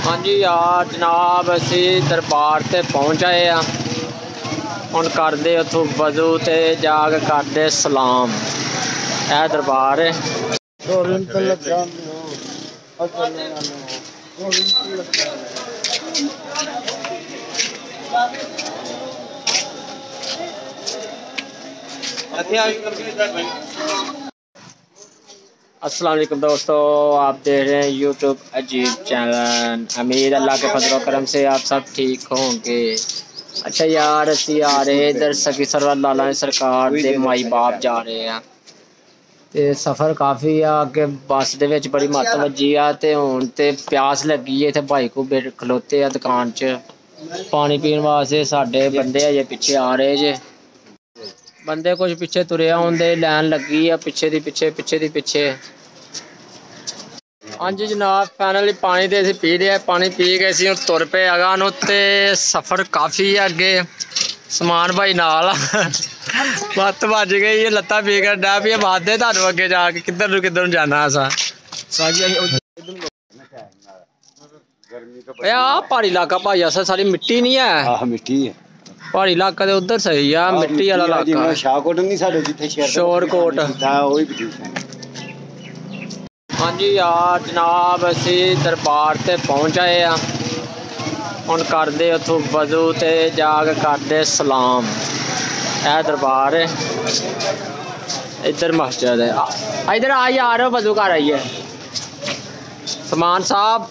हाँ जी यार जनाब असी दरबार ते पहुँच आए हैं। हुण करदे उत्थों वजू ते जाके करदे सलाम। यह दरबार है। अस्सलाम वालेकुम दोस्तों, आप देख रहे हैं यूट्यूब अजीब चैनल। अमीर अल्लाह के फजल करम से आप सब ठीक होंगे। अच्छा यार असी आ रहे इधर सखी सरवर लाला सरकार दे माई बाप जा रहे हैं ते सफ़र काफ़ी आ कि बस दे विच बड़ी मत्त वजी आ ते हुण ते प्यास लगी है। इत्थे भाई को खलोते आ दुकान च पानी पीने वास्ते। साडे बंदे अजे पिछे आ रहे जे, बंदे कुछ पिछे तुरे आउंदे, लैन लगी है पिछे दी पिछे। हाँ जी जनाब फाइनली पानी तो असीं पी लिया। पानी पी के असीं हुण तुर पे अगां नूं ते सफ़र काफ़ी है अगे। समान भाई नाल मत्त भज गई है, लत्तां पीकन डै पई बादे तुहानूं अगे जाके किधर नूं जाना असां। पहाड़ी इलाका भाई असा सारी मिट्टी नहीं है। मिट्टी है पहाड़ी इलाका तो उधर सही है, मिट्टी वाला इलाका शाहकोट नहीं साडे जिथे शोरकोट। हाँ जी यार जनाब असी दरबार ते पहुँच आए हैं। हुण करदे उत्थों वजू ते जाके करदे सलाम। यह दरबार है, इधर मस्जिद है। इधर आ यार वजू घर आइए समान साहब।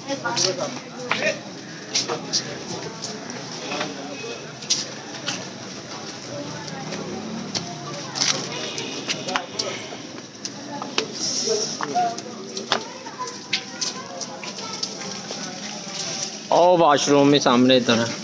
ओ वाशरूम में सामने इधर है।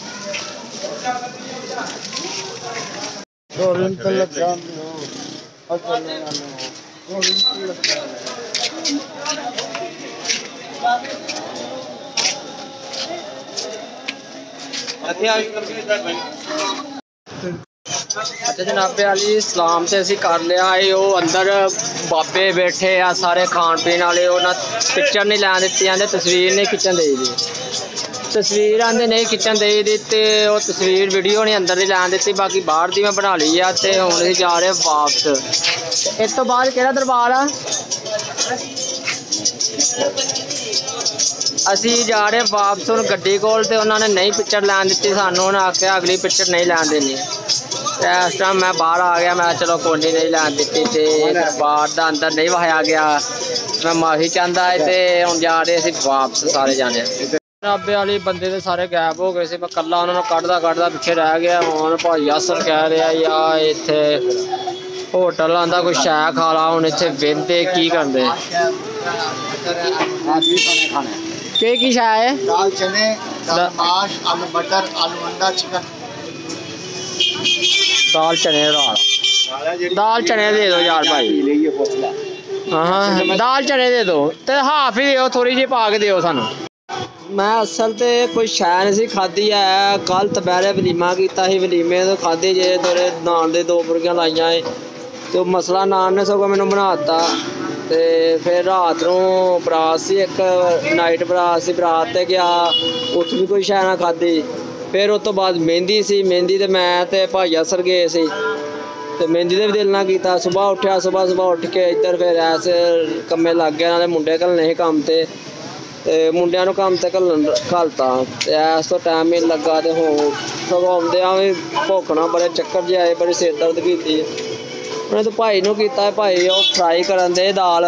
अच्छा जनाबे वाली सलाम से असी कर लिया है। वो अंदर बाबे बैठे आ सारे खान पीन वाले। पिक्चर नहीं लैन दी, आंदे तस्वीर नहीं खिंचन दी। तस्वीर आंदे नहीं खिंचन दी ते वो तस्वीर वीडियो नहीं अंदर दी लैन दी। बाकी बाहर दी मैं बना ली है ते हुण असीं जा रहे वापस। इस तो बाद केड़ा दरबार आ असी जा रहे वापस। हुण गड्डी कोल ते उन्होंने नहीं पिक्चर लैन दी सानूं। उन्हें आख्या अगली पिक्चर नहीं लैन देनी। इस टाइम मैं बाहर आ गया, मैं चलो कोई नहीं लैन दी ते दरबार दा अंदर नहीं वहाया गया। मैं माफ़ी चाहता है ते हुण जा रहे असीं वापस सारे जाने। जनाबे वाली बंदे तो सारे गैप हो गए सी, मैं कल्ला उन्होंने कढ़दा पिछे रह गया। हुण भाई असर कह रहा या इत्थे होटल आंदा कोई शै खा ला। हुण इत्थे बेंदे की करदे की शै है? दाल चने, दाल माश, आलू मटर, आलू अंडा, चिकन। दाल चने दे दो यार भाई। हाँ दाल चने दे दो ते हाफ ही दो, थोड़ी जी पा के दो सानू। मैं असल तो कोई शै नहीं खाधी है। कल दोपहरे वलीमा किया ही, वलीमे तो खाधी जे थोड़े नान दे 2 बुर्गियां लाइया तो मसला नान ने सगों मैनू बना दिता। तो फिर रात नूं बरात सी, एक नाइट बरात सी, बरात ते गया उत्थे भी कोई शै ना खाधी। फिर उस तो बाद मेहंदी सी, मेहंदी ते मैं ते भाई असर गए सी ते मेहंदी ते भी दिल ना किया। सुबह उठ्या, सुबह उठ के इधर फिर ऐसे कम्मे लग गया। नाले मुंडे घल्लने ही कम ते मुंडियां नूं कम ते घलता। इस तो टाइम ही लगा तो हो सगों आउंदियां भी भुख ना बड़े चक्कर जे आए, बड़ी सिर दर्द की। उन्हें तो भाई नूं कीता, भाई वो फ्राई करन दे दाल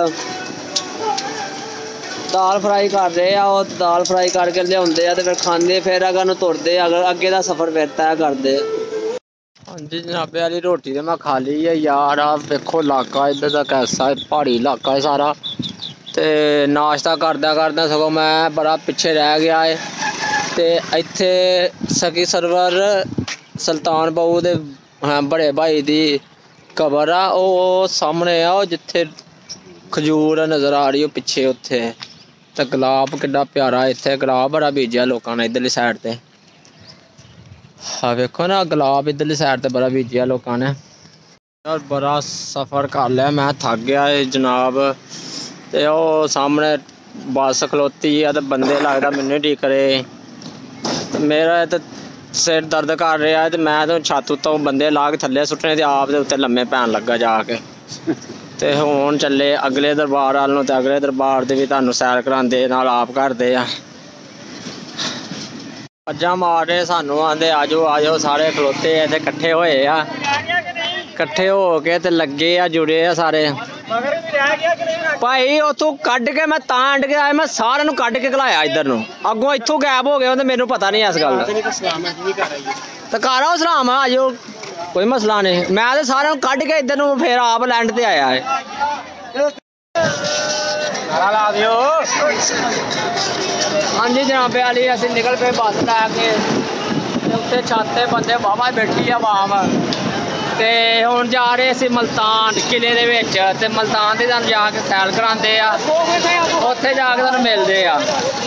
फ्राई कर रहे आ। वो दाल फ्राई करके लियाउंदे आ ते फिर खांदे, फिर अगर नूं तुरदे अगे दा सफ़र फिर तय करदे। हाँ जी जनाबे वाली रोटी तो मैं खा ली है यार। आप देखो इलाका इधर का कैसा है, पहाड़ी इलाका है सारा। तो नाश्ता करदा सगों मैं बड़ा पिछे रह गया है। तो इत्थे सखी सरवर सुल्तान बाहू दे बड़े भाई दी कबर आ। वो सामने आ जिथे खजूर नज़र आ रही हो पिछे उत्थे। तो गुलाब किड्डा प्यारा इत्थे, गुलाब बड़ा बीजा लोगों ने इधरली साइड ते। हाँ वेखो ना गुलाब इधरली साइड ते बड़ा बीजा लोगों ने। यार बड़ा सफ़र कर लिया, मैं थक गया है जनाब। तो वो सामने बस खलोती है तो बंदे लगता मैनू ठीक करे। मेरा तो सिर दर्द कर रहा है तो मैं तो छत उत्तों बंदे ला के थल्ले सुट्टने ते आप दे उत्ते लम्मे पैन लगा जाके। ते हुण चले अगले दरबार वाल नूं ते अगले दरबार दे भी तुहानूं सैर करांदे नाल आप करदे आ। अज्जां मार रहे सानूं आंदे आजो आजो सारे खलोते आ ते कट्ठे होए आ, कट्ठे हो के ते लगे आ जुड़े आ सारे। भाई उतों कढ़ के मैं तां अंड के आया, मैं सारे नूं कढ़ के घलाया इधर नूं, अगों इत्थों गैब हो गए ते मैनूं पता नहीं इस गल दा। ते घर आओ सलाम आ आजो, कोई मसला नहीं। मैं तो सारे नूं कढ़ के इधर नूं फिर आप लैंड ते आया है। हाँ जी जनाबे वाली असीं निकल पे बस लैके, उत्थे छत ते बंदे बाबा बैठी आ वाम ते हुण जा रहे असीं मुल्तान किले दे विच ते मुल्तान दी तुहानूं जाके सैर करांदे आ, उत्थे जाके तुहानूं मिलदे आ।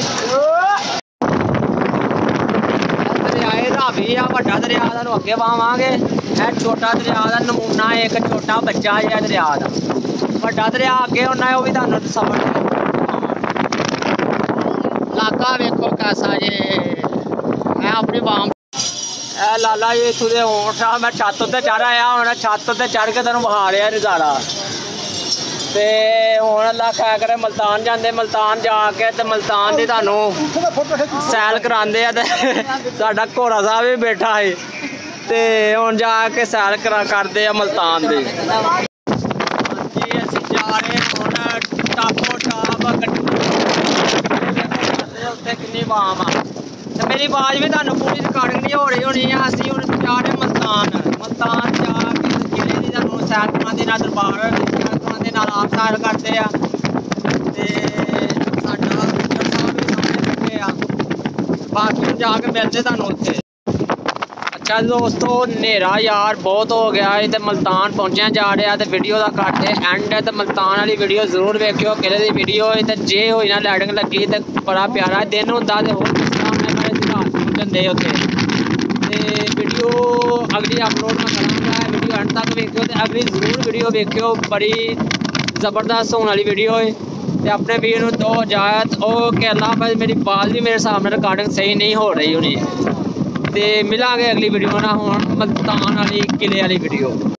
दरियाए रावी आ वड्डा दरिया, तुहानूं अग्गे पावांगे। ए छोटा दरिया दा नमूना एक छोटा बच्चा जिहा दरिया दा, वड्डा दरिया अग्गे होना है, वो भी तुहानूं समझ इलाका वेखो कैसा जे। मैं अपनी वाम ए लाला जी इत्थों दे होठ आ, मैं छत उत्ते चढ़ आया, हुण छत उत्ते चढ़ के तुहानूं विखा रिहा नज़ारा। ते हुण अल्लाह खैर करे मुल्तान जांदे, मुल्तान जाके ते मुल्तान दी तुहानूं सैर करांदे आ। ते साडा घोड़ा साहब भी बैठा है ते हुण जाके सैर करदे आ मुल्तान दी। जी असीं जा रहे हुण टापो टाप उत्थे किन्नी वाम आ ते मेरी आवाज़ भी तुहानूं पूरी रिकॉर्डिंग नहीं हो रही होनी है। असीं हुण जा रहे मुल्तान, मुल्तान जाके किले दी तुहानूं सैर करांदे, नाल दरबार सैर करांदे, नाल आप सैर करदे आ ते साडा डॉक्टर साहब भी सामने बैठे आ। बाकी जाके मिलदे तुहानूं उत्थे। अच्छा दोस्तों नेरा यार बहुत हो गया है तो मुल्तान पहुंचे जा रहे हैं, तो वीडियो का करते एंड है। तो मुल्तान वाली वीडियो जरूर वेखियो, किले की वीडियो है तो जे होई ना लैडिंग लगी तो बड़ा प्यारा दिन होंदा ते होर दे उत्थे ते वीडियो अगली अपलोड मैं करांगा। वीडियो एंड तक वेखियो ते अगली जरूर वीडियो वेखियो, बड़ी ज़बरदस्त होने वाली वीडियो है। तो अपने वीर नूं दो इजाजत, ओके अल्लाह हाफ़िज़। मेरी बाल भी मेरे सामने रिकॉर्डिंग सही नहीं हो रही होनी, तो मिलांगे अगली वीडियो ना हुण मुल्तान वाली किले वाली वीडियो।